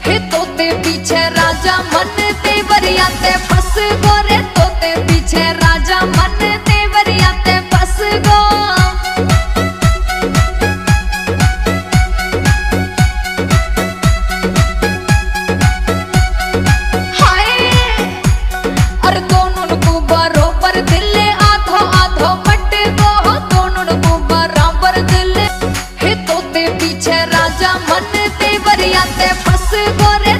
हे तोते पीछे राजा मन तेवरिया ते फंस गो रे, तोते पीछे राजा मन तेवरिया ते फंस गो। राजा मन तेवरिया ते फंस गो रे,